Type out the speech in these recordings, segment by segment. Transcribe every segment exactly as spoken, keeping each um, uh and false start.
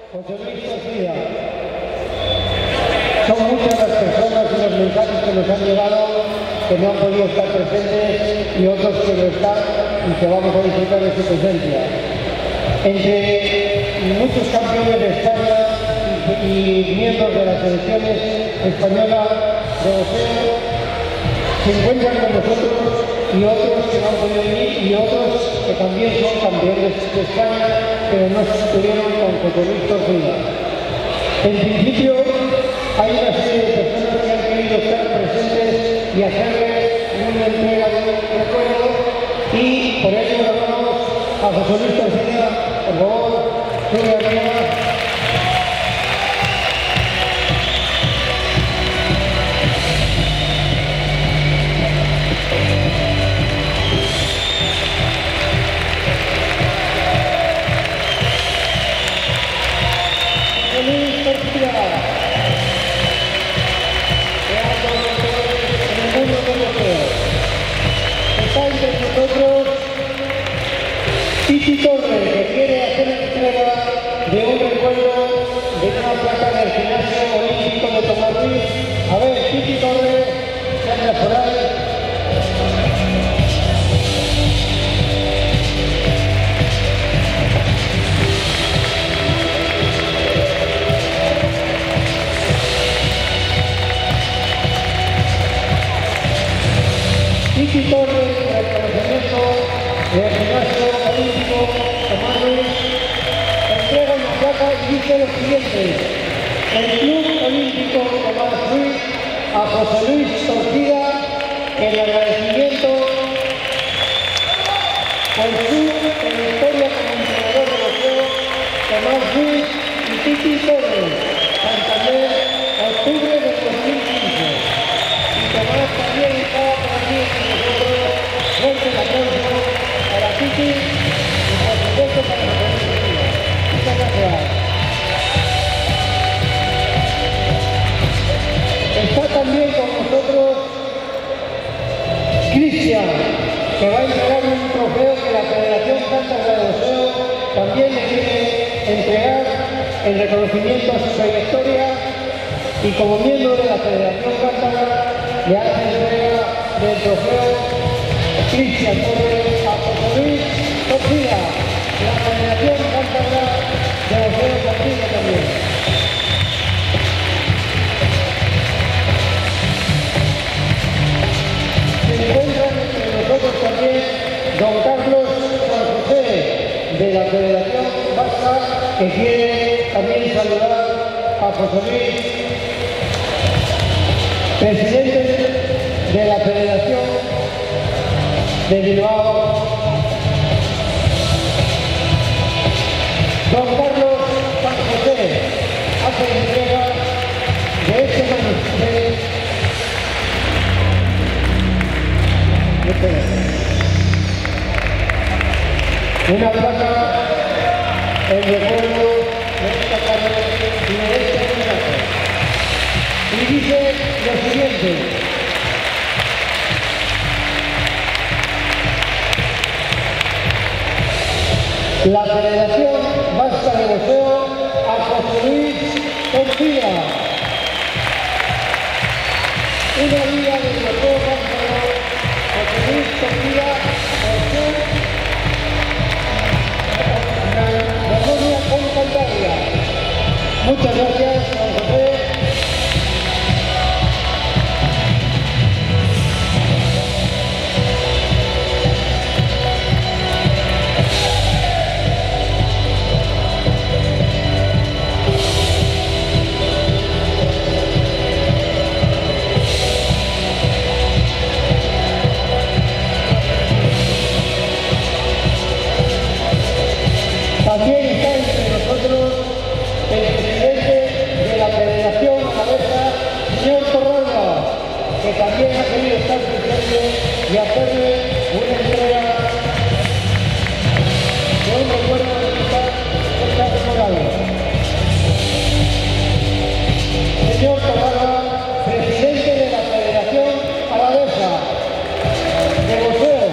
José Luis García. Son muchas las personas y los mensajes que nos han llegado que no han podido estar presentes y otros que lo están y que vamos a disfrutar de su presencia. Entre muchos campeones de España y miembros de las selecciones españolas de boxeo se encuentran con nosotros y otros que no han podido venir y otros que también son campeones de España pero no estuvieron con José Luis García. En principio hay una serie de personas que han querido estar presentes y hacerle una entrega de recuerdo y por ello le damos a José Luis García, por favor, sube arriba. Titi Torres, que quiere hacer entrega de un recuerdo de una placa del gimnasio olímpico de Tomás Ruiz. A ver, Titi Torres, que anda por ahí. Titi Torres, reconocimiento del gimnasio olímpico Tomás Ruiz, entrega una placa y dice lo siguiente: el Club Olímpico Tomás Ruiz a José Luis García en agradecimiento por su trayectoria como entrenador de boxeo. Tomás Ruiz y Titi Torres, Santander, octubre del dos mil quince. Y Tomás también estaba por aquí con nosotros. Fuerte el aplauso para Titi y por supuesto para José Luis García. Muchas gracias. Está también con nosotros Cristian, que va a entregar un trofeo que la Federación Cántabra de Boxeo también le quiere entregar en reconocimiento a su trayectoria y como miembro de la Federación Cántabra le hace entrega del trofeo Cristian Torres a José Luis García, la Federación Cántabra de Boxeo Castilla también. Se encuentran entre nosotros también don Carlos San José de la Federación Vasca, que quiere también saludar a José Luis, presidente de la Federación de Bilbao. Don Carlos San José hace entrega de este manuscrito. Una placa en recuerdo de esta tarde y de este homenaje. Y dice lo siguiente: la Federación Vasca de Boxeo a José Luis García. Una liga de boxeo cántabro, José Luis García, por su memoria con Cantabria. Muchas gracias, don José. También está entre nosotros el presidente de la Federación Alavesa, señor Torralba, que también ha querido estar presente y hacerle una entrega de un recuerdo de esta fecha memorable. Señor Torralba, presidente de la Federación Alavesa de Boxeo.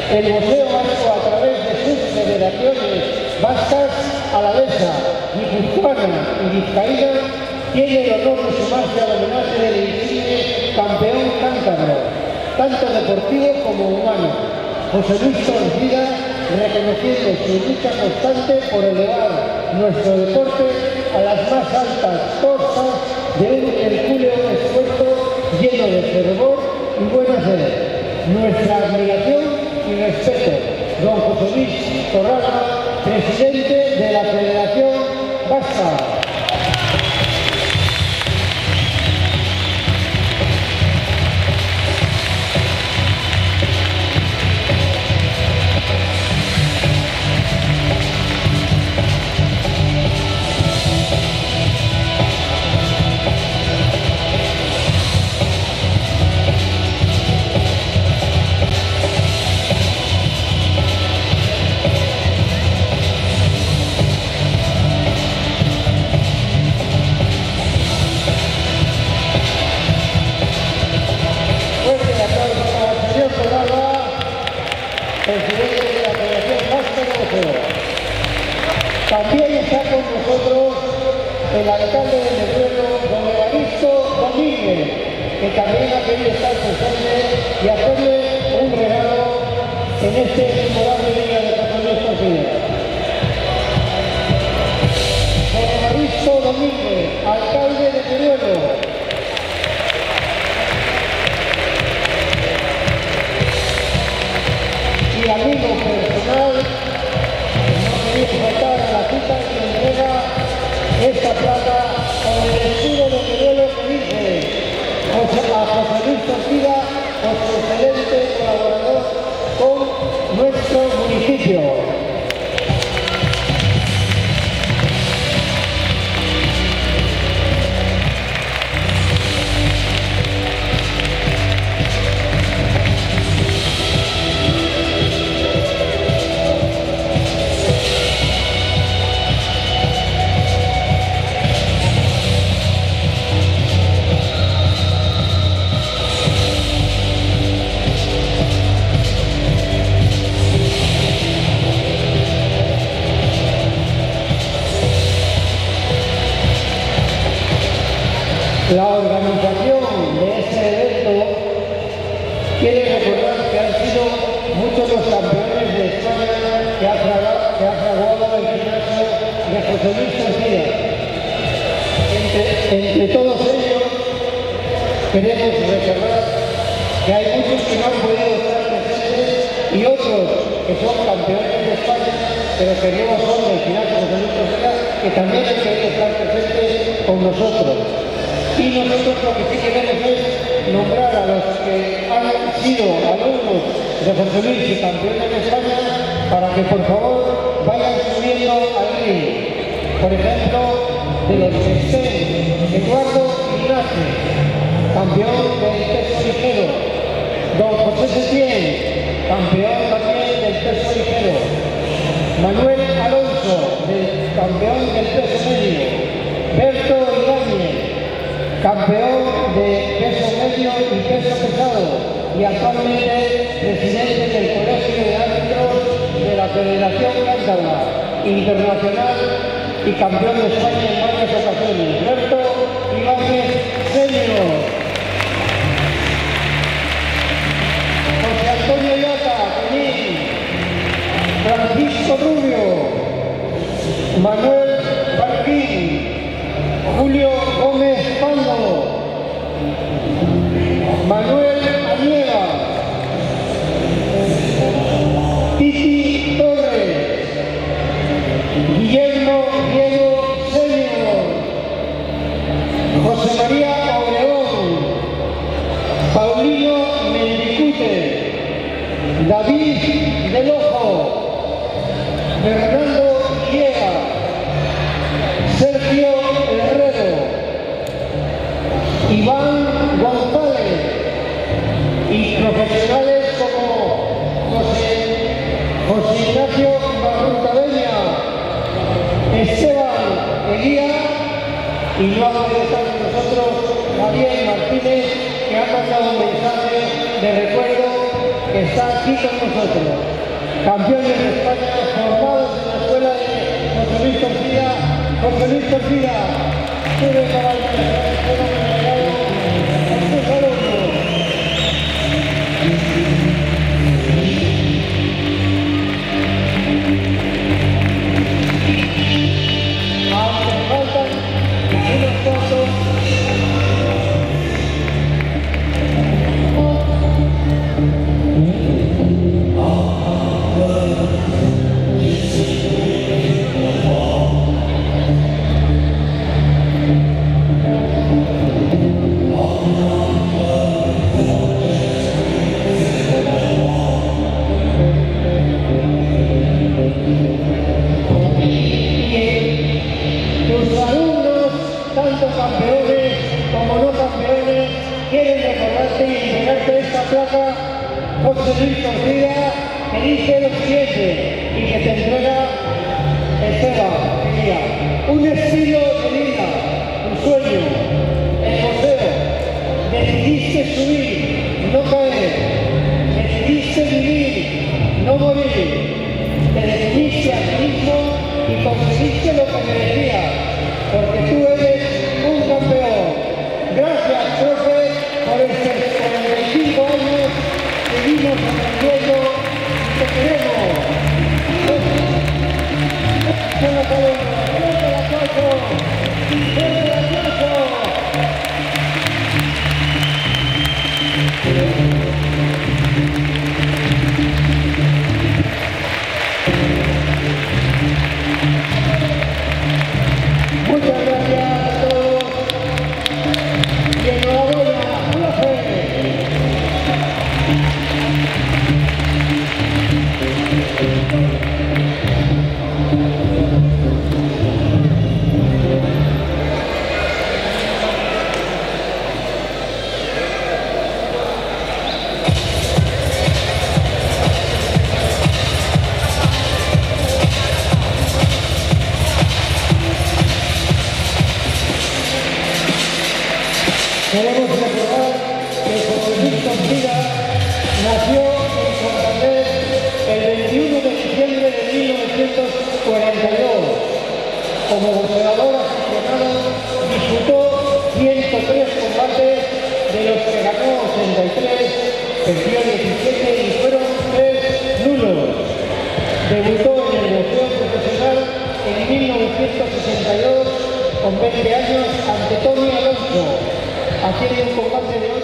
El boxeo vasco, a través de sus federaciones vascas, alavesa, guipuzcoana y vizcaína, tiene el honor de sumarse al homenaje del insigne campeón cántabro, tanto deportivo como humano, José Luis Torcida, reconociendo su lucha constante por elevar nuestro deporte a las más altas costas de un hercúleo esfuerzo lleno de fervor y buena sed. Nuestra admiración y respeto, don José Luis Torralba, presidente de la Federación Vasca. Presidente de la Federación Vasca de Boxeo. También está con nosotros el alcalde de Teruel, don Evaristo Domínguez, que también ha querido estar presente y hacerle un regalo en este memorable día de José Luis Torcida. Don Evaristo Domínguez, alcalde de Teruel. Y amigo personal, no quería faltar a la cita que entrega esta plata con el escudo de Teruel que dice a José Luis Torcida, nuestro excelente colaborador con nuestro municipio. La organización de este evento quiere recordar que han sido muchos los campeones de España que ha fraguado, que ha fraguado el gimnasio de José Luis Torcida. Entre, entre todos ellos queremos recordar que hay muchos que no han podido estar presentes y otros que son campeones de España, pero que no son del gimnasio de José Luis Torcida, que también han querido estar presentes con nosotros. Y nosotros lo que sí queremos es nombrar a los que han sido alumnos de José Luis y campeones de España para que por favor vayan subiendo al ring. Por ejemplo, de los que estén, Eduardo Ignacio, campeón del peso ligero, don José Setién, campeón también del peso ligero, Manuel Alonso, del campeón del peso medio, Berto Ibáñez, campeón de peso medio y peso pesado y actualmente presidente del Colegio de Árbitros de la Federación Cántabra Internacional y campeón de España en varias ocasiones. Berto Ibáñez Senior. José Antonio Llota, Penín. Francisco Rubio. Manuel Barquín. Julio Gómez Pando, Manuel Aniega, Titi Torres, Guillermo Diego Senior, José María Obregón, Paulino Mendicute, David Del Ojo, Fernando Guiega, Sergio Iván González y profesionales como José, José Ignacio Barrutabeña, Esteban Elía y no ha podido estar con nosotros Javier Martínez, que ha mandado un mensaje de recuerdo que está aquí con nosotros. Campeones de España formados en la escuela de José Luis Torcida. José Luis Torcida, sube para el delegado, estos alumnos. Aunque faltan unos cuantos. Campeones como no campeones quieren recordarte y entregarte esta placa José Luis Torcida, que dice lo siguiente y que te entrega Esteban Mejía. Un estilo de vida, un sueño, el boxeo. Decidiste subir, no caer. Decidiste vivir, no morir. Te decidiste a ti mismo y conseguiste lo que merecías, porque tú eres un campeón. Gracias, profe, por estos cuarenta y cinco años. Seguimos aprendiendo y te queremos. ¡Fuerte la palabra! ¡Fuerte el aplauso! ¡Fuerte el aplauso! Muchas gracias a todos y enhorabuena, profe. Queremos recordar que José Luis Torcida nació en Santander el veintiuno de diciembre de mil novecientos cuarenta y dos. Como boxeador aficionado disputó ciento tres combates, de los que ganó ochenta y tres, perdió diecisiete y fueron tres nulos. Debutó en el boxeo profesional en mil novecientos sesenta y dos con veinte años ante Tony Alonso, haciendo un combate de